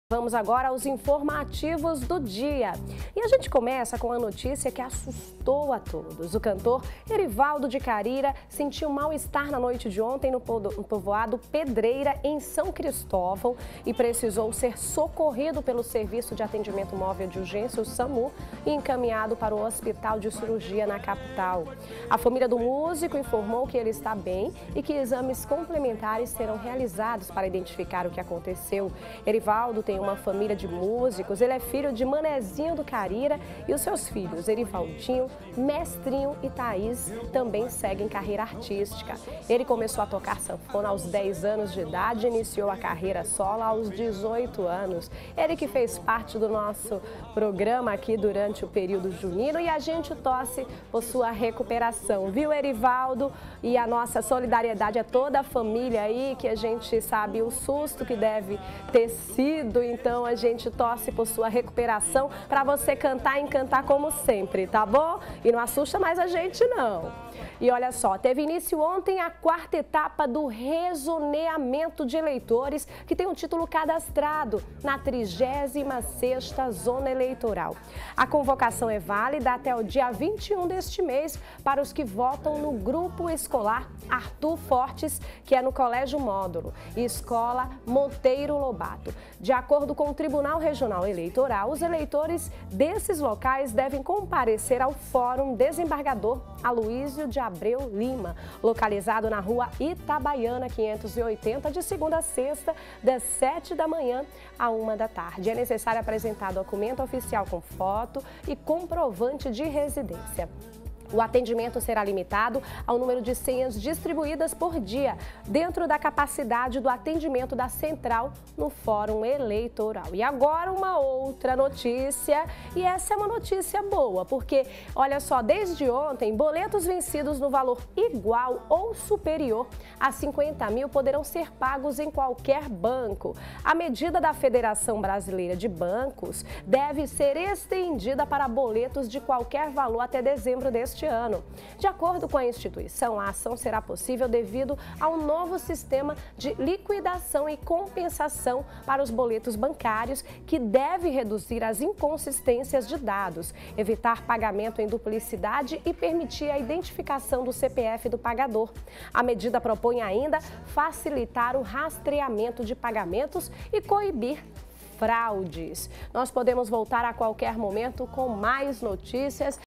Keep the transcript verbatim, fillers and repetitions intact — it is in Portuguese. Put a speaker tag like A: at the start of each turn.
A: Vamos agora aos informativos do dia. E a gente começa com a notícia que assustou a todos. O cantor Erivaldo de Carira sentiu mal-estar na noite de ontem no povoado Pedreira, em São Cristóvão, e precisou ser socorrido pelo Serviço de Atendimento Móvel de Urgência, o SAMU, e encaminhado para o Hospital de Cirurgia na capital. A família do músico informou que ele está bem e que exames complementares serão realizados para identificar o que aconteceu. Erivaldo tem uma família de músicos, ele é filho de Manezinho do Carira e os seus filhos, Erivaldinho, Mestrinho e Thaís, também seguem carreira artística. Ele começou a tocar sanfona aos dez anos de idade e iniciou a carreira solo aos dezoito anos. Ele que fez parte do nosso programa aqui durante o período junino e a gente torce por sua recuperação, viu, Erivaldo? E a nossa solidariedade a toda a família aí, que a gente sabe o susto que deve ter sido. Então a gente torce por sua recuperação para você cantar e encantar como sempre, tá bom? E não assusta mais a gente não. E olha só, teve início ontem a quarta etapa do rezoneamento de eleitores que tem um título cadastrado na trigésima sexta Zona Eleitoral. A convocação é válida até o dia vinte e um deste mês para os que votam no Grupo Escolar Arthur Fortes, que é no Colégio Módulo, e Escola Monteiro Lobato. De acordo com o Tribunal Regional Eleitoral, os eleitores desses locais devem comparecer ao Fórum Desembargador Aloísio de Abreu Lima, localizado na rua Itabaiana quinhentos e oitenta, de segunda a sexta, das sete da manhã à uma da tarde. É necessário apresentar documento oficial com foto e comprovante de residência. O atendimento será limitado ao número de senhas distribuídas por dia, dentro da capacidade do atendimento da central no Fórum Eleitoral. E agora uma outra notícia, e essa é uma notícia boa, porque, olha só, desde ontem, boletos vencidos no valor igual ou superior a cinquenta mil poderão ser pagos em qualquer banco. A medida da Federação Brasileira de Bancos deve ser estendida para boletos de qualquer valor até dezembro deste ano. De acordo com a instituição, a ação será possível devido ao novo sistema de liquidação e compensação para os boletos bancários, que deve reduzir as inconsistências de dados, evitar pagamento em duplicidade e permitir a identificação do C P F do pagador. A medida propõe ainda facilitar o rastreamento de pagamentos e coibir fraudes. Nós podemos voltar a qualquer momento com mais notícias.